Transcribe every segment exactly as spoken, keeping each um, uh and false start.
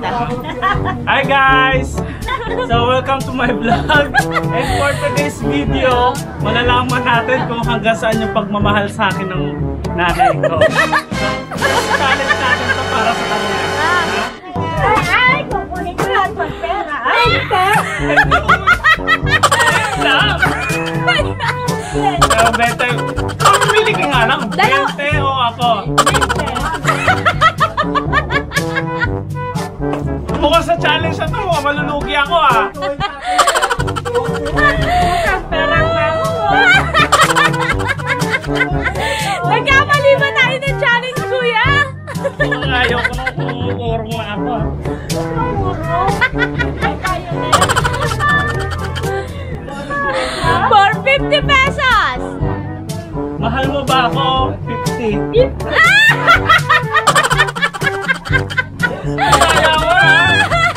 Hi guys! So welcome to my vlog. And for today's video, malalaman natin kung hanggang saan yung pagmamahal sa akin ng nanay ko. So, challenge natin ito para sa kanya. Ay, ay! Kukunin ko lahat ng pera. Ay, pera! Pero bete, pamili ka nga lang. Bente o ako? Mukhang sa challenge na ito, malulugi ako ah. Perang na ako. Nagkamali ba tayo ng challenge, kuya? Ayaw ko nang kumurong na ako ah. For fifty pesos! Mahal mo ba ako? fifty. Ayaw ko ah.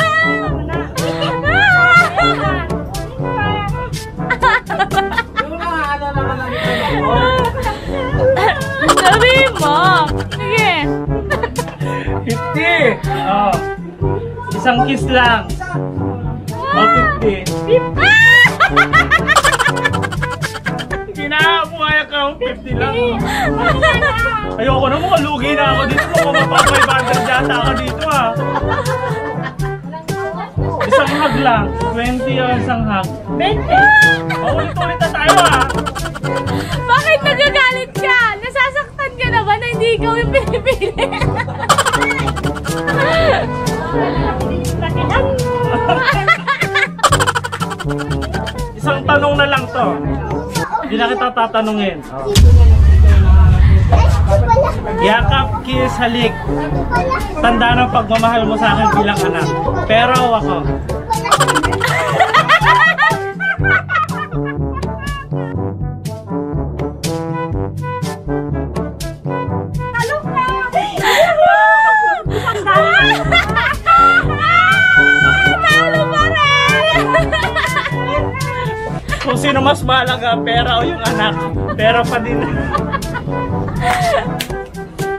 Sabihin mo! Sige! fifty! Oh. Isang kiss lang. Oh, fifty. Hindi na, pumaya ka. fifty lang. Ayoko na, mukhang lugi na ako dito. Mukhang mapapay bandal data ako dito ah. Isang hug lang. twenty o isang hug. twenty. Paulit-ulit na tayo ah. Bakit nagagalit ka? Nasasaktan ka na ba na hindi ikaw yung pinipili? Isang tanong na lang to. Hindi na kita tatanungin. Oh. Yakap, kiss, halik. Tanda ng pagmamahal mo sa akin bilang anak. Pero ako. Kung sino mas mahalaga, pera o yung anak. Pera pa din.